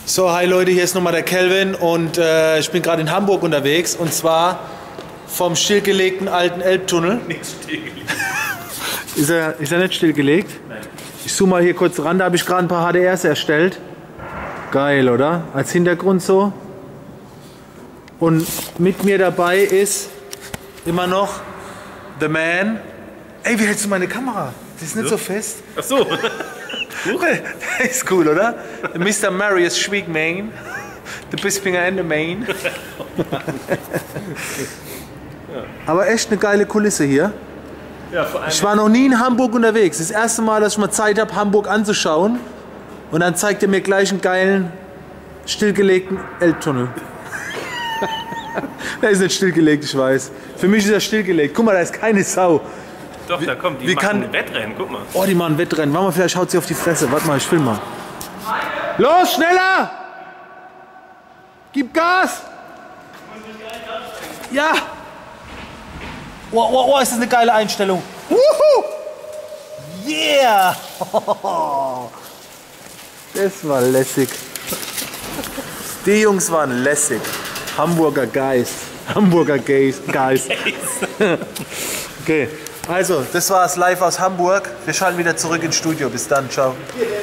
So, hi Leute, hier ist nochmal der Kelvin und ich bin gerade in Hamburg unterwegs und zwar vom stillgelegten alten Elbtunnel. Nicht stillgelegt. Ist er nicht stillgelegt? Nein. Ich zoome mal hier kurz ran, da habe ich gerade ein paar HDRs erstellt. Geil, oder? Als Hintergrund so. Und mit mir dabei ist immer noch The Man. Ey, wie hältst du meine Kamera? Die ist nicht so fest. Ach so. Der ist cool, oder? Mr. Marius Schwiegmain. The Bispinger and the Main. Aber echt eine geile Kulisse hier. Ja, vor allem Ich war noch nie in Hamburg unterwegs. Das erste Mal, dass ich mal Zeit habe, Hamburg anzuschauen. Und dann zeigt er mir gleich einen geilen, stillgelegten Elbtunnel. Der ist nicht stillgelegt, ich weiß. Für mich ist er stillgelegt. Guck mal, da ist keine Sau. Doch, da kommt, die wie machen kann- ein Wettrennen, guck mal. Oh, die machen Wettrennen. Warte mal, vielleicht haut sie auf die Fresse. Warte mal, ich film mal. Los, schneller! Gib Gas! Ja! Oh, ist das eine geile Einstellung. Wuhu! Yeah! Das war lässig. Die Jungs waren lässig. Hamburger Geist. Hamburger Geist. Okay, also, das war es live aus Hamburg. Wir schalten wieder zurück ins Studio. Bis dann, ciao.